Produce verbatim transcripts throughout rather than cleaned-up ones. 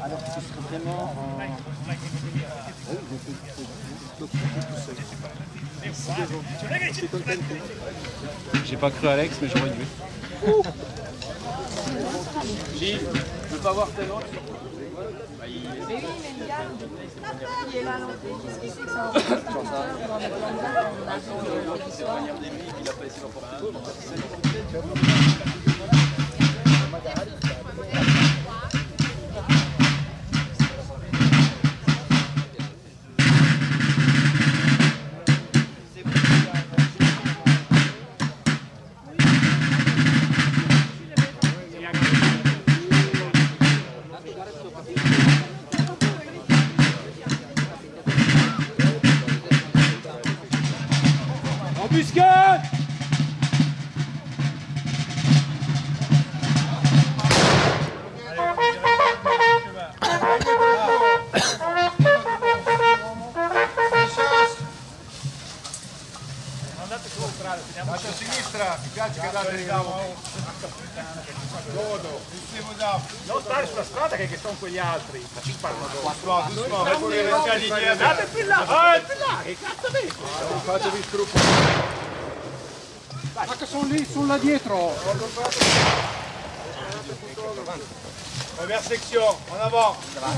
Alors ce serait vraiment en... J'ai pas cru Alex, mais j'aurais dû. Gilles, je veux pas voir tes notes. Mais oui, mais Yann, il est là, qu'est-ce qu'il sait que c'est un enregistreur dans le plan de date, on attend qu'il soit. Il a pas essayé n'importe quoi. Embuscade! Lato a sinistra, mi piace che date il cavo. Godo, Non stare sulla strada che, che sono quegli altri, ma ci parlano dopo. no, no, vai pure le scaglie dietro. Andate più là, ah, più là, che cazzo vedi? Non facevi scrupoli. Ma che sono lì, sono là dietro! Première section, en avant.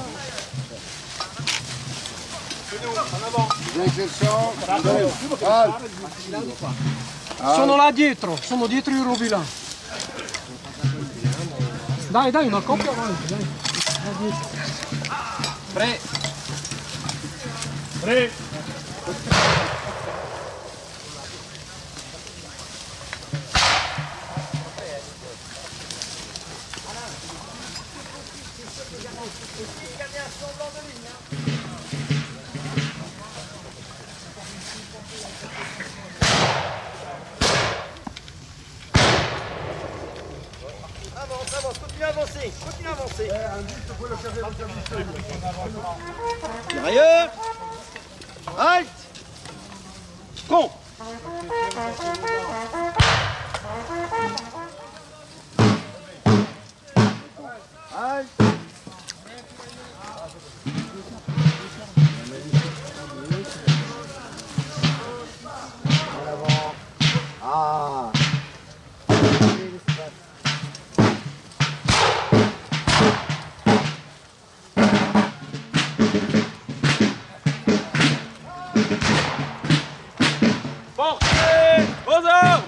En avant. Sono là dietro, sono dietro i rubi là. Dai, dai, una coppia avanti, dai. Prêt. Prêt. Avance, avance, continue à avancer, continue à avancer. Derrière. Halt. Con. Halt. Ah. Portez vos armes!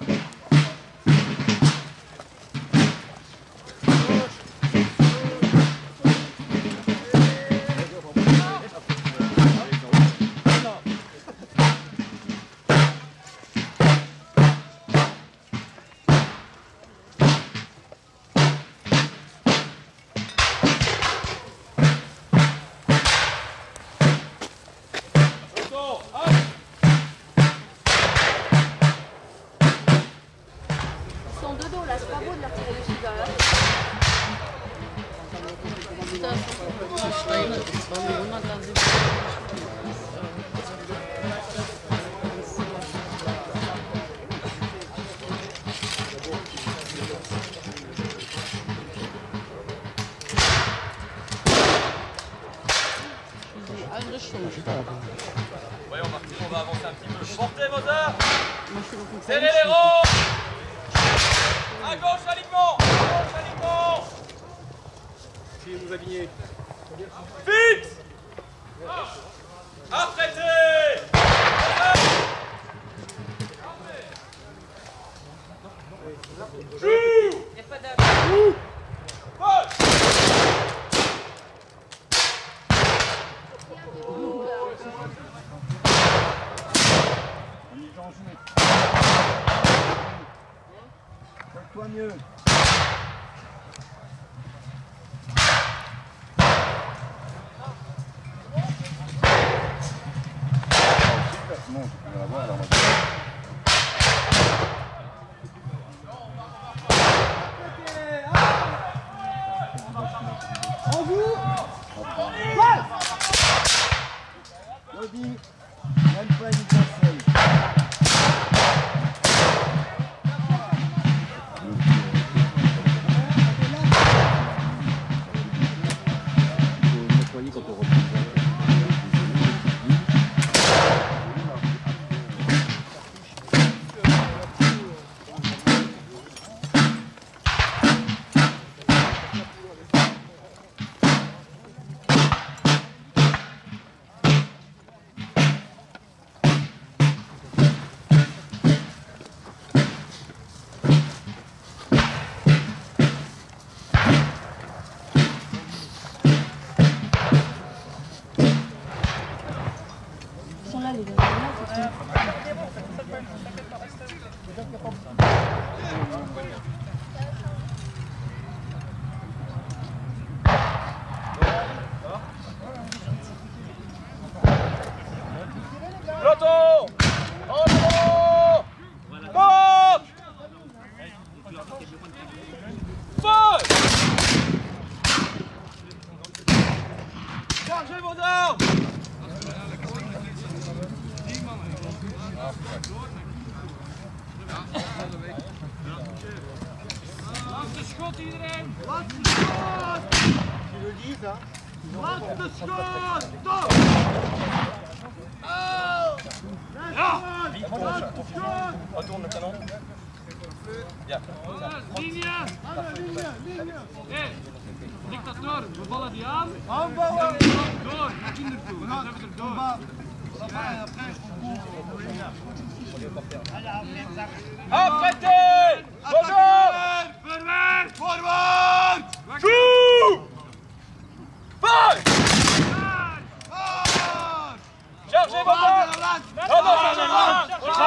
Ils sont de dos là, c'est pas beau de leur tirer dessus derrière. Ouais, on va, on va avancer un petit peu. Portez vos armes! Serrez les rangs! À gauche, alignement! À gauche, alignement! Si vous alignez. Fixe! Apprêtez! Joue! Poche! Fais-toi mieux. Non, tu peux l'avoir alors. En vous! Lodi, même pas une conseil. Chargez vos armes. Laatste schot iedereen! Laatste schot! Tu le dis, ça? Laatste schot! Stop! Ja. Laatste schot! Retourne le canon. Ja. Linie! Linie! Linie! Hé! Dictator, we vallen die aan. Aanvallen! Door, naar kinder toe. Dan zijn we er door. Apprêtez! Bonjour! Voorwaarts! Forward! Toe! Fire! Chargez vos armes! Non, non, chargez vos armes!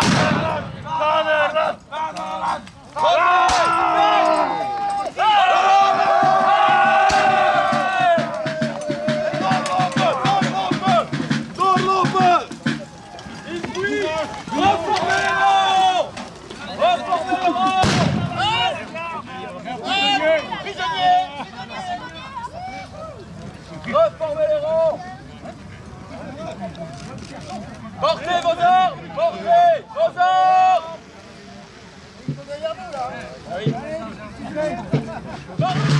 Reformez les rangs! Reformez les rangs! Prisonniers! Reformez les rangs! Portez vos armes! Portez vos armes! Ils sont derrière nous, là. Ah oui. Portez!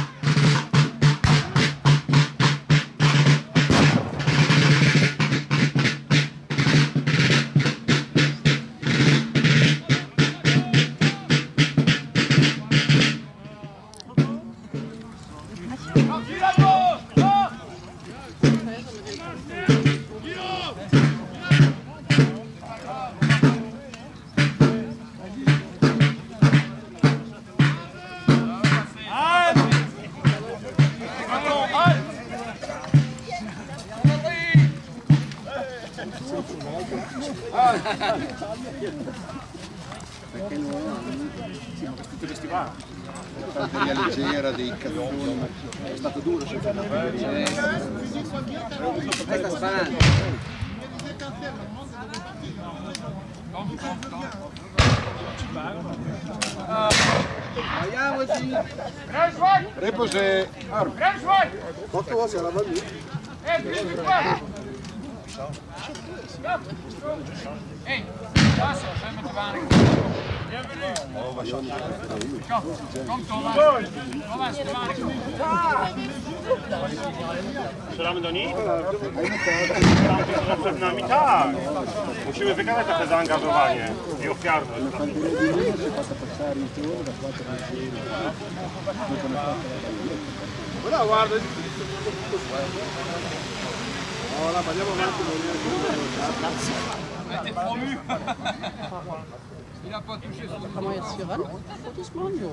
Fanteria leggera dei cannoni, è stato duro sul sta sparando. Andiamoci! Reposé! Quanto was alla valli? Hé, daar zijn we met de waning. Kom Thomas. Thomas, de waning. Strzelamy do nich? Przed nami, tak. Musimy wykazać takie zaangażowanie i ofiarność. Guarda, guarda. Oh, là, andiamo avanti. T'es promu! Il n'a pas touché son... Comment il reçoit? Doucement, Joe.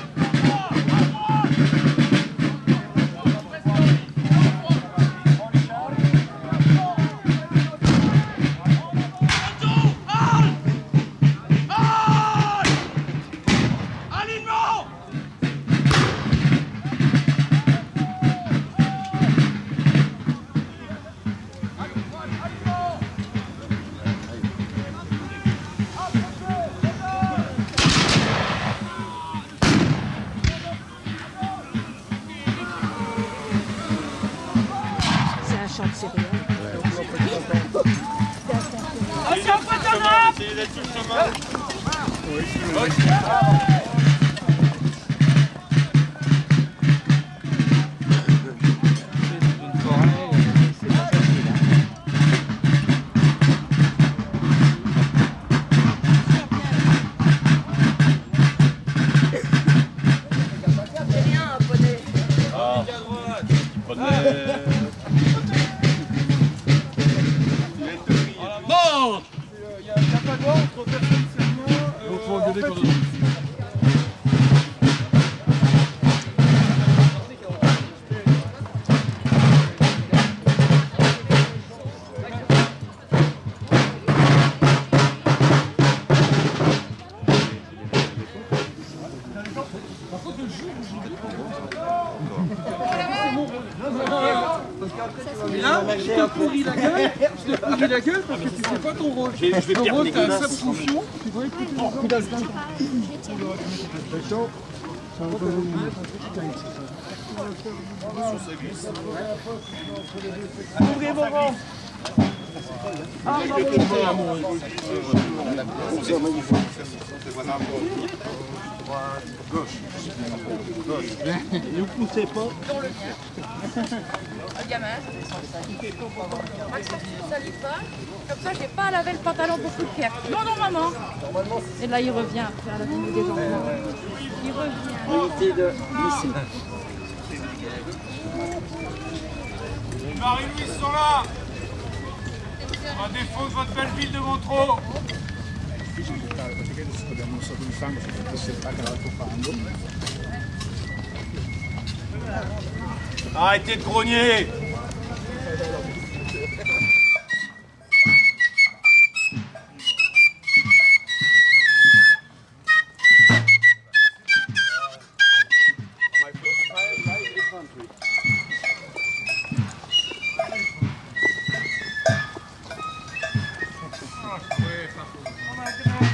Et là, je te pourris la gueule, je te pourris la gueule parce que tu fais pas ton rôle. Ton rôle, t'as un substitution, tu dois écouter les ordres. Ouvrez vos rangs. Ne poussez pas. Le gamin. Max, quand tu ne salis pas, comme ça, j'ai pas à laver le pantalon beaucoup de pierre. Non, non, maman. Et là, il revient faire la vidéo des enfants. Il revient. Évitez de glisser. Marie-Louise sont là. À défaut de votre belle ville de Montreux. Arrêtez de grogner. Come on, come on.